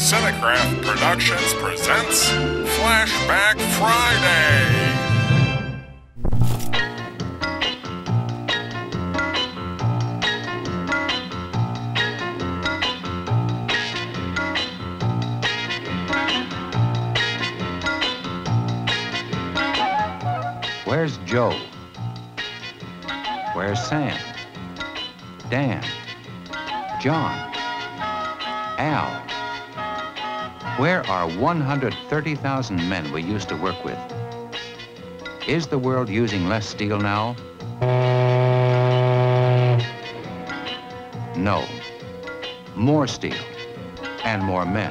Cinécraft Productions presents Flashback Friday. Where's Joe? Where's Sam? Dan? John? Al? Where are 130,000 men we used to work with? Is the world using less steel now? No. More steel and more men.